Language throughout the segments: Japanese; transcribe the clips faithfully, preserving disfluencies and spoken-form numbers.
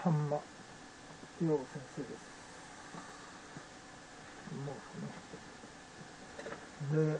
さんま陽先生です。もうね。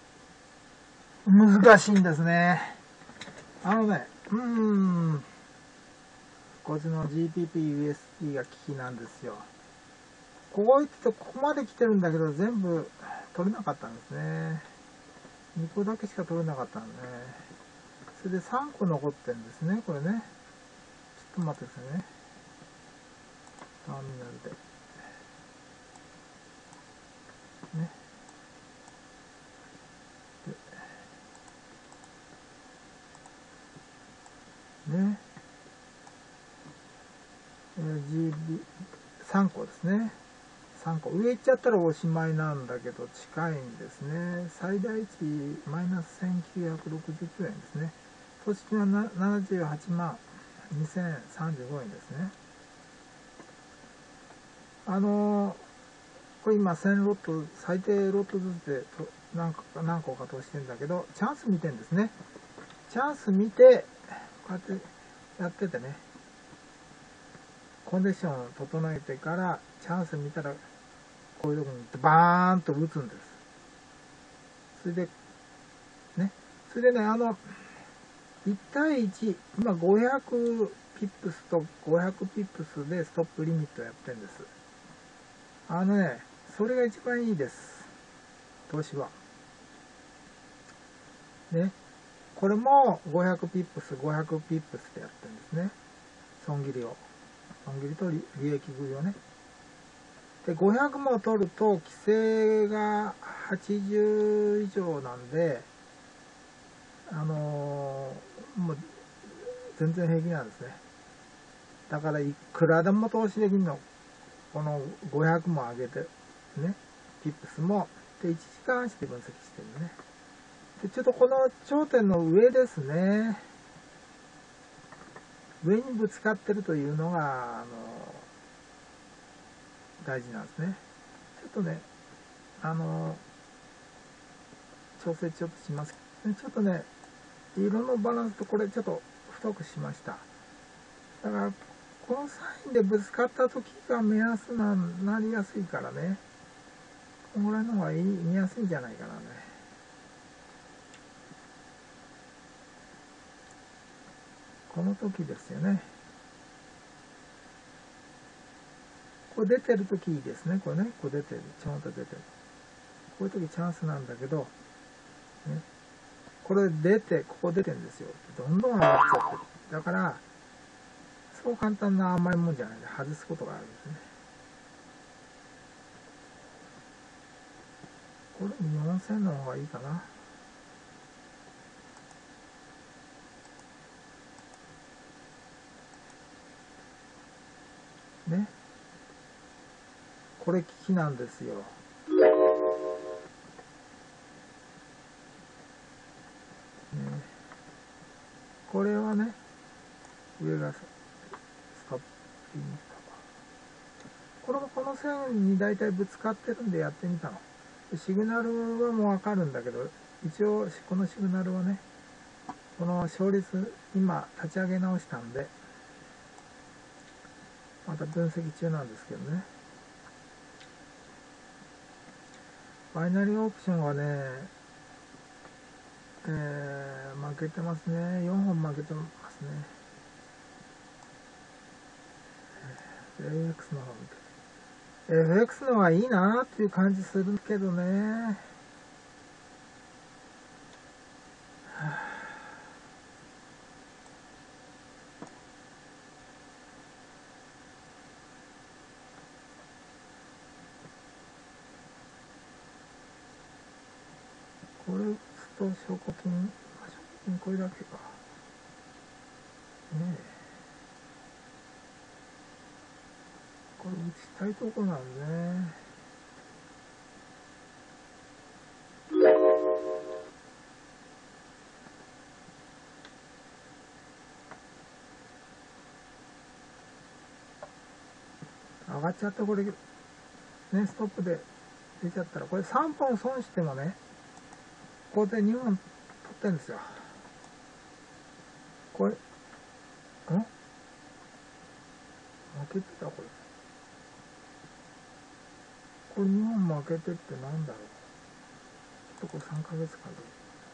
で、難しいんですね。あのね、うーん、こっちの ジーピーピーユーエスディー がキーなんですよ。ここ行ってここまで来てるんだけど、全部取れなかったんですね。にこだけしか取れなかったんでね。それでさんこ残ってるんですね、これね。ちょっと待ってくださいね。ターミナルで。ね。で、ね。えー、ジービー、さんこですね。さんこ。上行っちゃったらおしまいなんだけど、近いんですね。最大値マイナスせんきゅうひゃくろくじゅうきゅうえんですね。投資金はななじゅうはちまんにせんさんじゅうごえんですね。あのー、これ今せんロット、最低ロットずつでと何個か何個か投資してるんだけど、チャンス見てんですね。チャンス見て、こうやってやっててね、コンディションを整えてから、チャンス見たら、こういうとこに行ってバーンと打つんです。それで、ね。それでね、あの、いち対いち、今ごひゃくピップスとごひゃくピップスでストップリミットやってるんです。あのね、それが一番いいです。投資は。ね。これもごひゃくピップス、ごひゃくピップスでやってるんですね。損切りを。損切りと利益食いをね。で、ごひゃくも取ると、規制がはちじゅう以上なんで、あのー、もう、全然平気なんですね。だから、いくらでも投資できるの。このごひゃくも上げて、ね、ピップスも、で、いちじかん足で分析してるね。で、ちょっとこの頂点の上ですね。上にぶつかってるというのが、あの、大事なんですね。ちょっとね、あの、調整ちょっとします。ちょっとね、色のバランスとこれちょっと太くしました。だから、このサインでぶつかった時が目安な、なりやすいからね。このぐらいの方がいい、見やすいんじゃないかなね。この時ですよね。これ出てる時いいですね。これね。これ出てる。ちょんと出てる。こういう時チャンスなんだけど、ね。これ出て、ここ出てるんですよ。どんどん上がっちゃってる。だから、そう簡単な甘いもんじゃないんで、外すことがあるんですね。これよんせんの方がいいかな。ね。これ効きなんですよ。ね、これはね、上がストップリミット。これもこの線に大体ぶつかってるんでやってみたの。シグナルはもうわかるんだけど、一応このシグナルはね、この勝率、今立ち上げ直したんで、また分析中なんですけどね。バイナリーオプションはね、えー、負けてますね。よんほん負けてますね。エフエックス の方見て。エフエックス の方がいいなっていう感じするけどね。これ打つと証拠金、証拠金これだけか。ねえ。これ打ちたいとこなんでね。上がっちゃったこれ、ね、ストップで出ちゃったら、これさんぽん損してもね、ここでにほん取ってるんですよ。これ、んけてた、これ。これにほん負けてってなんだろう。ちょっとこれさんかげつかんで。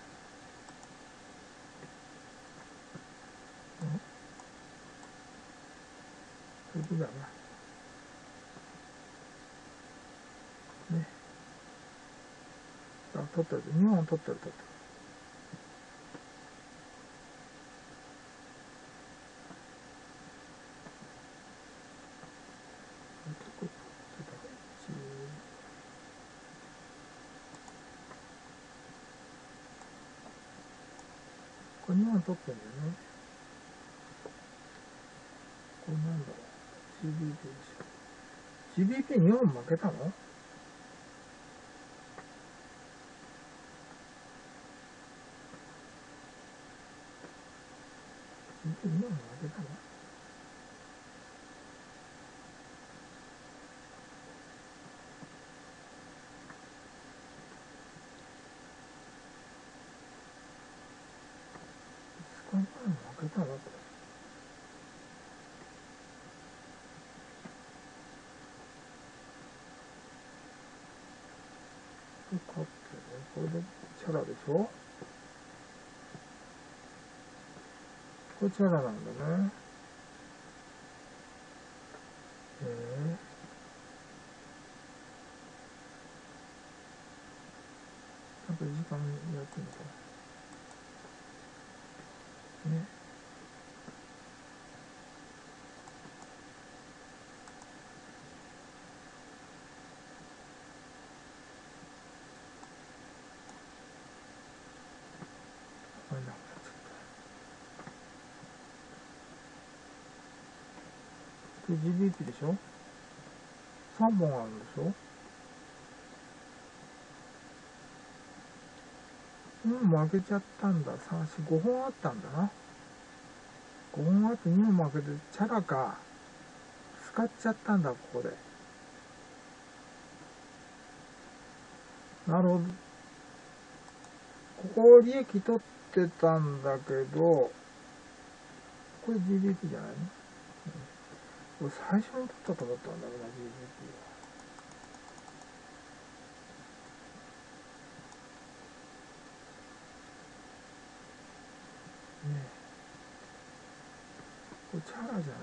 うん次だな。ね。あ、取ってる。にほん取ってる、取ってる。これにほん取ってるんだよね。これなんだろう。ジービーピー でしょ。ジービーピーにほん負けたの？ ジービーピーにほん負けたの？いつかまえ負けたのこれ。勝ってね。これでチャラでしょ？これチャラなんだね。へえ。ちゃんと時間やってみた。ね。これなくなっちゃった。これ ジービーピー でしょ？ さん 本あるでしょ？うん、負けちゃったんだ。さん、よん、ごほんあったんだな。ごほんあってにほん負けて、チャラか。使っちゃったんだ、ここで。なるほど。ここ利益取ってたんだけど、これ ジービーピー じゃないの？これ最初に取ったと思ったんだけどな、ジービーピー は。ねえ。これチャラじゃない。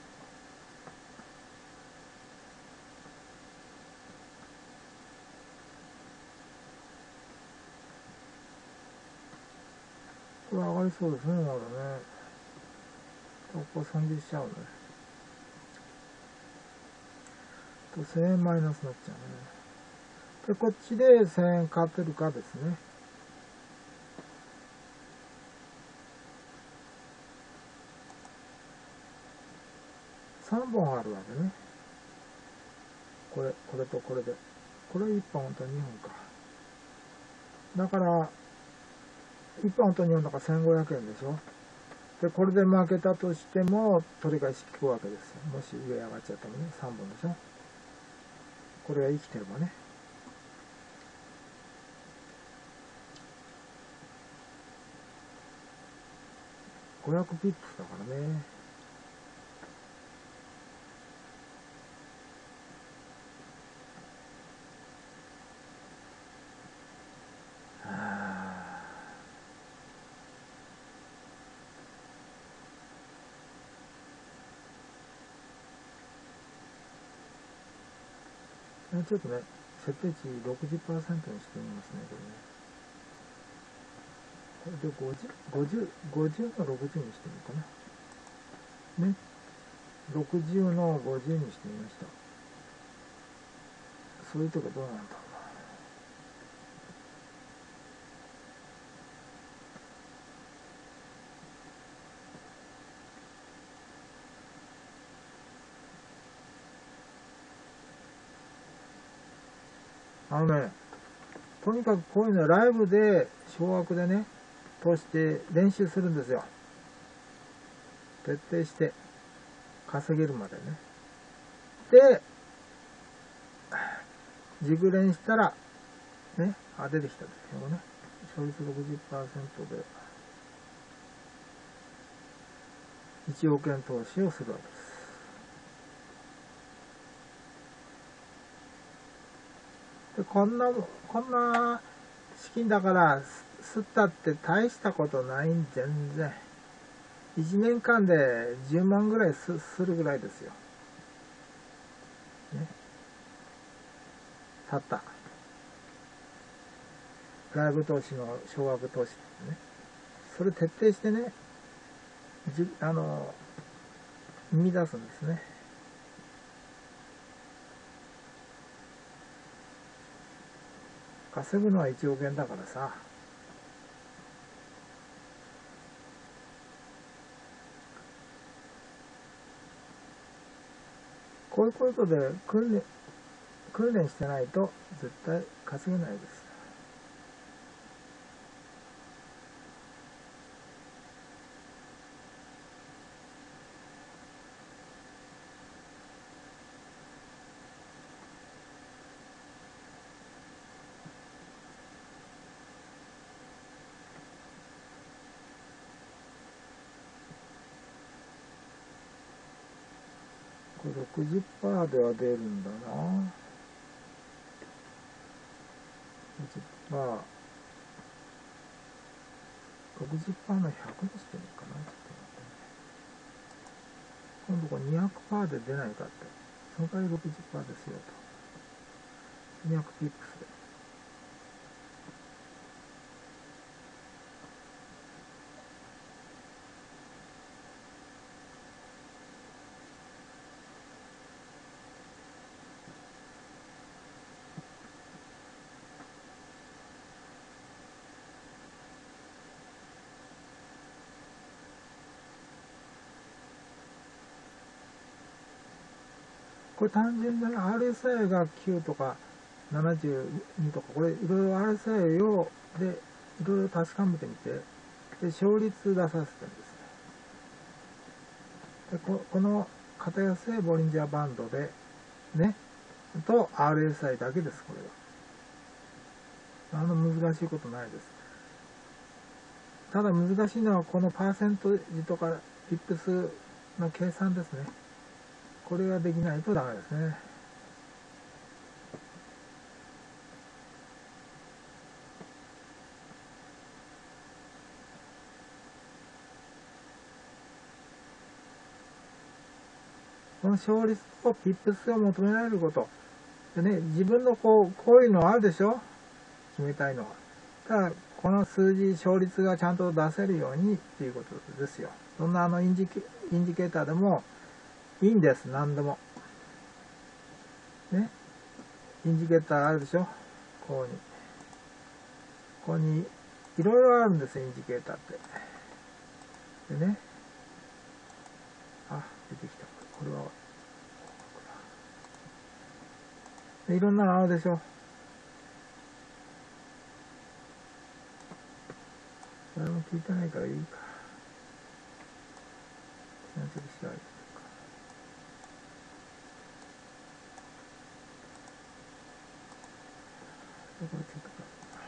これ上がりそうですね、まだね。ここ損切りしちゃうね。とせんえんマイナスになっちゃうね。で、こっちでせんえん勝てるかですね。さんぼんあるわけね。これ、これとこれで。これいっぽんとにほんか。だから、いっぽんとにほんだからせんごひゃくえんでしょ。で、これで負けたとしても、取り返し効くわけですよ。もし上上がっちゃったらね、さんぼんでしょ。これが生きてればね。ごひゃくピップスだからね。ちょっとね、設定値 ろくじゅっパーセント にしてみますね、これね。これでごじゅう、ごじゅう、ごじゅうのろくじゅうにしてみようかな。ね。ろくじゅうのごじゅうにしてみました。そういうとこどうなんだろうな。あのね、とにかくこういうのライブで、小枠でね、通して練習するんですよ。徹底して稼げるまでね。で、熟練したら、ね、あ、出てきたですよね。勝率 ろくじゅっパーセント でいちおくえん投資をするわけです。 でこんなこんな資金だから吸ったって大したことないん、全然。いちねんかんでじゅうまんぐらいすするぐらいですよ、ね、たった外部投資の少額投資ですね。それ徹底してね、じあの生み出すんですね。稼ぐのはいちおくえんだからさ。こういうことで訓練訓練してないと絶対稼げないです。これ ろくじゅっパーセント では出るんだな。ろくじゅっパーセント、ろくじゅっパーセント のひゃくにしてみるかな。ちょっと待ってね。今度これ にひゃくパーセント で出ないかって。その代わり ろくじゅっパーセント ですよと。にひゃくピップスで。これ単純に アールエスアイ がきゅうとかななじゅうにとか、これいろいろ アールエスアイ をでいろいろ確かめてみて、で勝率出させてるんですね。で こ, この片寄せボリンジャーバンドでねと アールエスアイ だけです。これはあの難しいことないです。ただ難しいのはこのパーセント値とかピップスの計算ですね。これができないとダメですね。この勝率とピップスを求められることでね、自分のこうこういうのあるでしょ、決めたいのは。ただこの数字勝率がちゃんと出せるようにっていうことですよ。そんなあのインジケインジケーターでもいいんです。何でもね、インジケーターあるでしょ、ここにここにいろいろあるんですよ、インジケーターって。でね、あ、出てきた。これはでいろんなのあるでしょ。誰も聞いてないからいいか。なんちょっと調べてみるか。これちょっとか。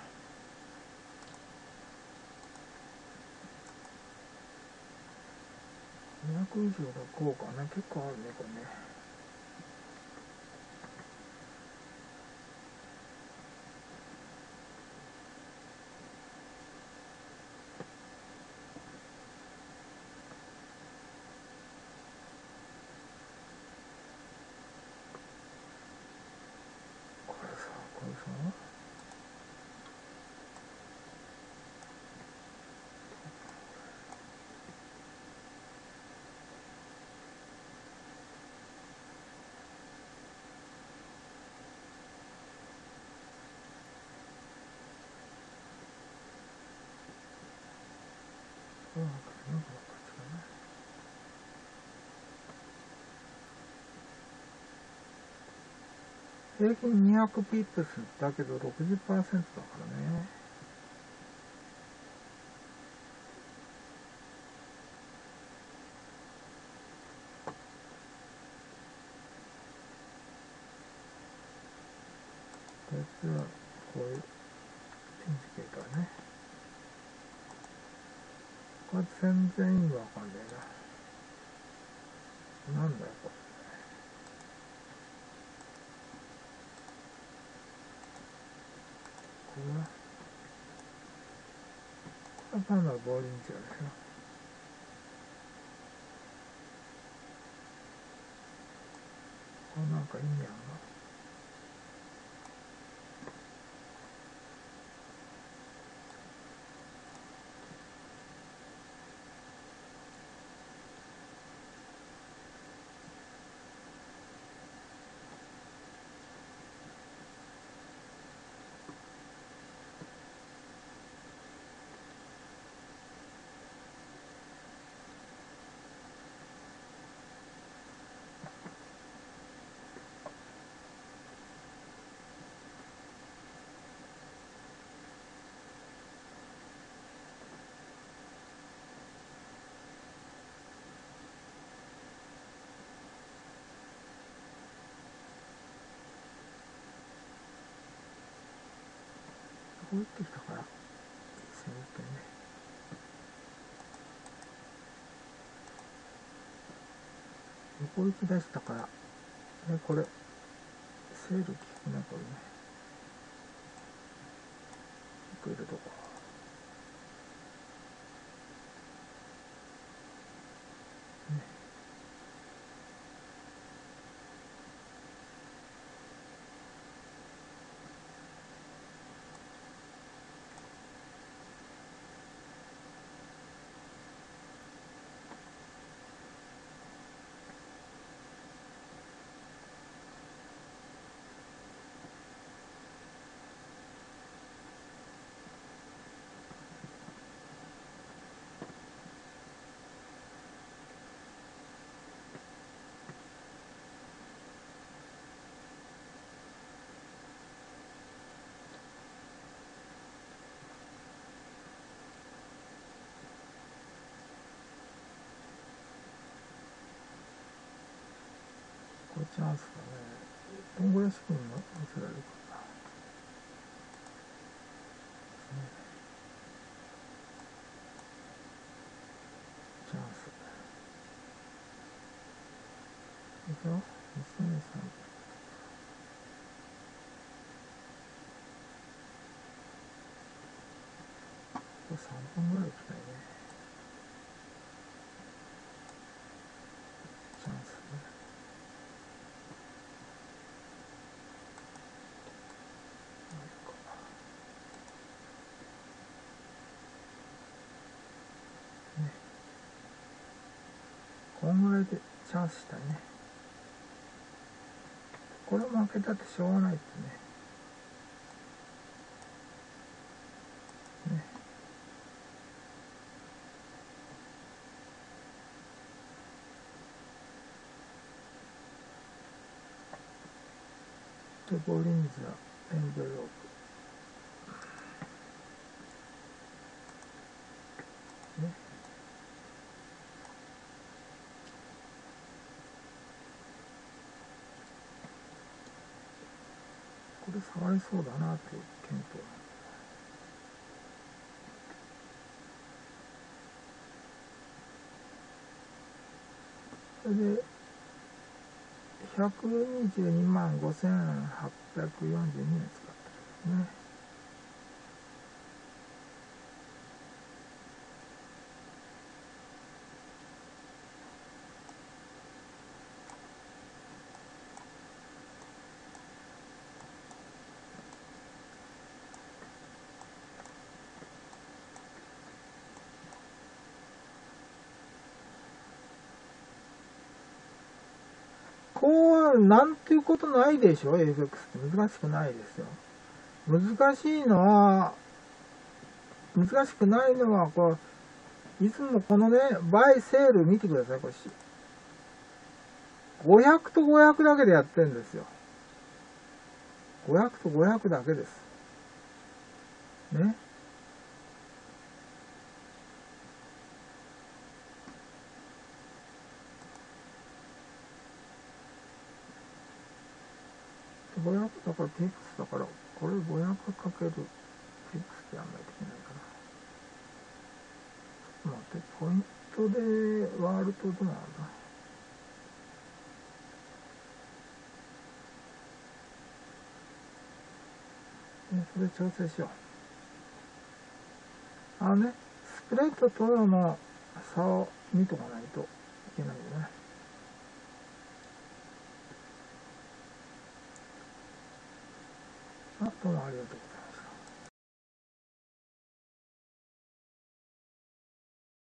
にひゃく以上がこうかな。結構あるね、これね。これさ、これさ。うん、なんかなんか平均にひゃくピップスだけど ろくじゅっパーセント だからね。こいつはこういうインジケーターね。これ全然意味わかんねえな。なんだよこれ。 単なるボーリングですよ。これなんか意味あるな。こう打ってきたからいい線打ってね。横行き出したからね、これセール効くね、これね。くれるとこね。これチャンスだね。どんぐらい仕組みが見せられるかな。チャンス。いくよ。にせんさんびゃく。これさんぼんぐらい行きたいね。チャンスね。ね。こんぐらいでチャンスしたいね。これ負けたってしょうがないってね。ね。で、ボリンザ、エンベロープ。ね。これ触りそうだなという検討。それでひゃくにじゅうにまんごせんはっぴゃくよんじゅうにえん使ってるね。こうなんていうことないでしょ。 エーエフエックス って難しくないですよ。難しいのは難しくないのはこういつもこのねバイセール見てください。これごひゃくとごひゃくだけでやってるんですよ。ごひゃくとごひゃくだけですね。ごひゃくだからピックスだから、これごひゃくかけるピックスでやんないといけないかな。ちょっと待って、ポイントで割るとどうなんだ。ね、それ調整しよう。あのね、 スレとトロの差を見とかないといけないよね。あ、どうもありがとうございます。